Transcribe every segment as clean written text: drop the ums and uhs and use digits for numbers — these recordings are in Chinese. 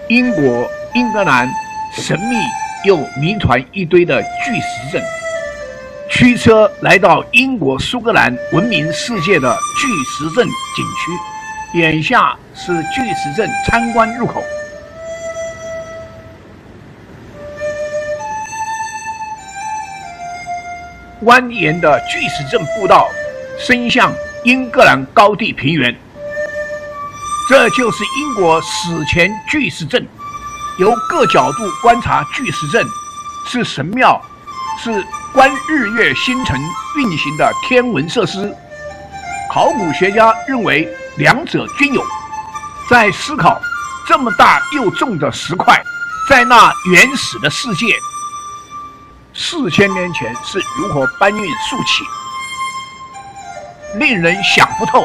英国、英格兰神秘又谜团一堆的巨石阵，驱车来到英国苏格兰闻名世界的巨石阵景区，眼下是巨石阵参观入口。蜿蜒的巨石阵步道伸向英格兰高地平原，这就是英国史前巨石阵。由各角度观察巨石阵，是神庙，是观日月星辰运行的天文设施。考古学家认为两者均有，在思考这么大又重的石块，在那原始的世界，4000年前是如何搬运竖起，令人想不透。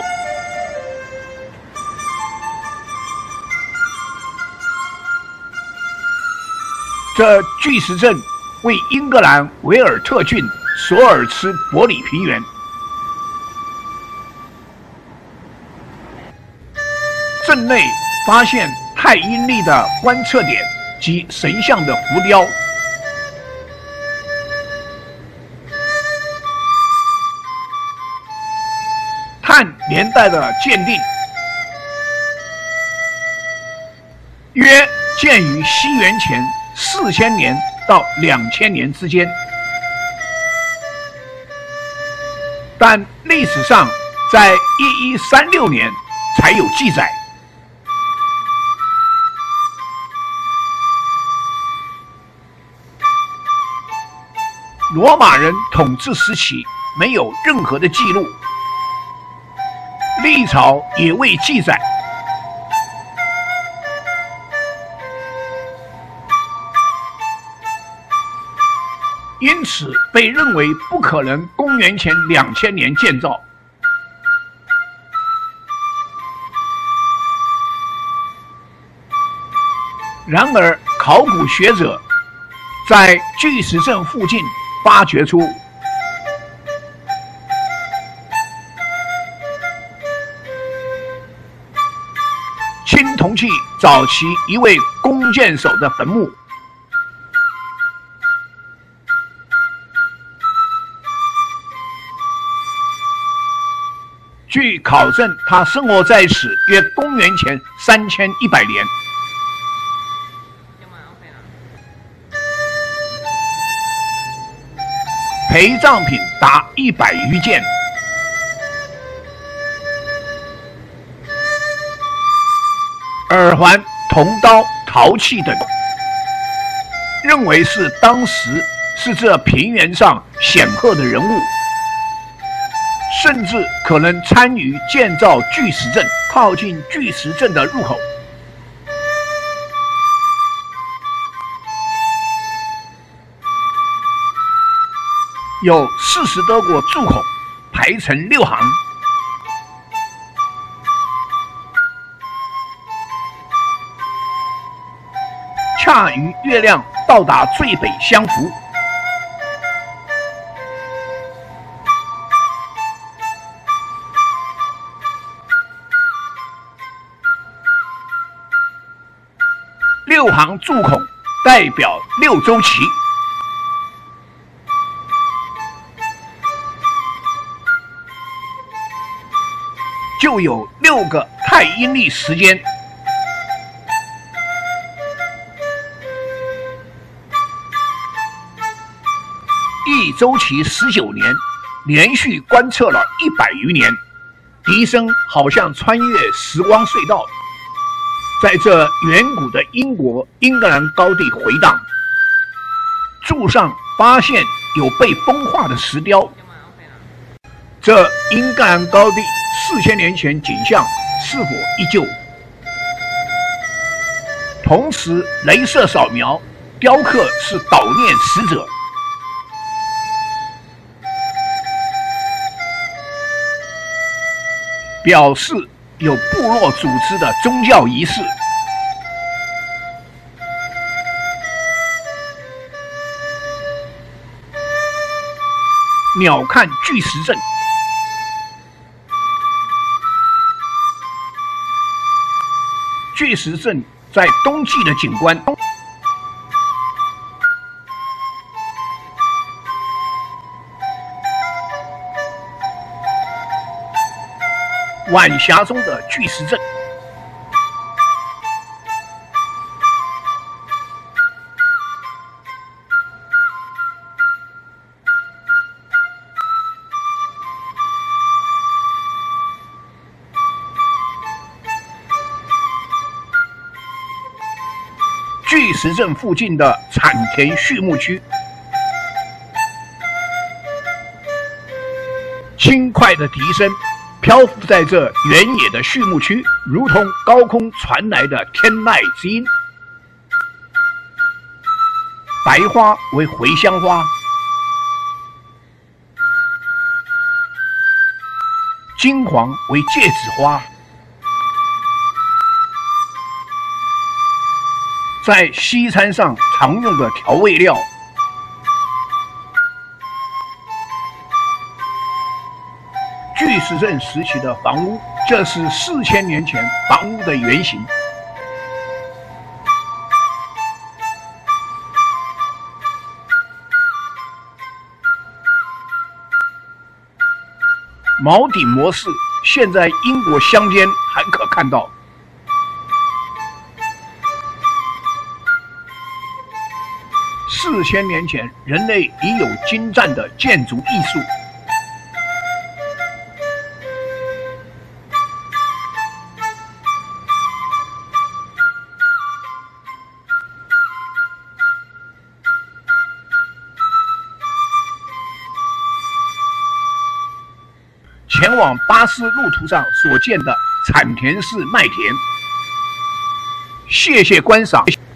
这巨石阵为英格兰维尔特郡索尔茨伯里平原。阵内发现太阴历的观测点及神像的浮雕。碳年代的鉴定，约建于西元前4000年到2000年之间，但历史上在1136年才有记载。罗马人统治时期没有任何的记录，历朝也未记载。因此被认为不可能公元前2000年建造。然而，考古学者在巨石阵附近发掘出青铜器早期一位弓箭手的坟墓。据考证，他生活在此约公元前3100年。陪葬品达100余件，耳环、铜刀、陶器等，认为是当时是这平原上显赫的人物。甚至可能参与建造巨石阵，靠近巨石阵的入口。有40多个柱孔，排成6行，恰与月亮到达最北相符。6行柱孔代表6周期，就有6个太阴历时间。一周期19年，连续观测了100余年，笛声好像穿越时光隧道，在这远古的英国、英格兰高地回荡。柱上发现有被风化的石雕，这英格兰高地4000年前景象是否依旧？同时，雷射扫描雕刻是悼念死者。表示有部落组织的宗教仪式。鸟瞰巨石阵，巨石阵在冬季的景观。晚霞中的巨石阵。巨石阵附近的产田畜牧区，轻快的笛声漂浮在这原野的畜牧区，如同高空传来的天籁之音。白花为茴香花，金黄为芥子花。在西餐上常用的调味料，巨石阵时期的房屋，这是4000年前房屋的原型。锚顶模式现在英国乡间还可看到。4000年前，人类已有精湛的建筑艺术。前往巴士路途上所见的产田式麦田。谢谢观赏。